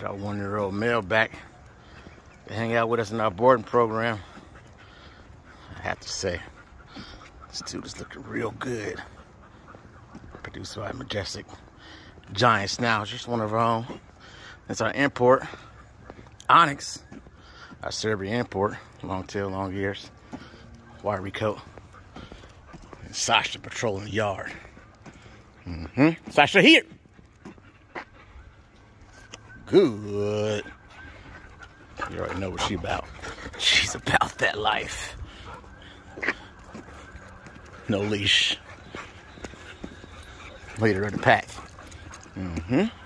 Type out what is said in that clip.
Got our 1-year-old male back to hang out with us in our boarding program. I have to say, this dude is looking real good. Produced by Majestic Giant Schnauzers, one of our own. That's our import, Onyx, our Serbian import, long tail, long ears, wiry coat. And Sasha patrolling the yard. Sasha here. Good. You already know what she's about. She's about that life. No leash. Leader of the pack.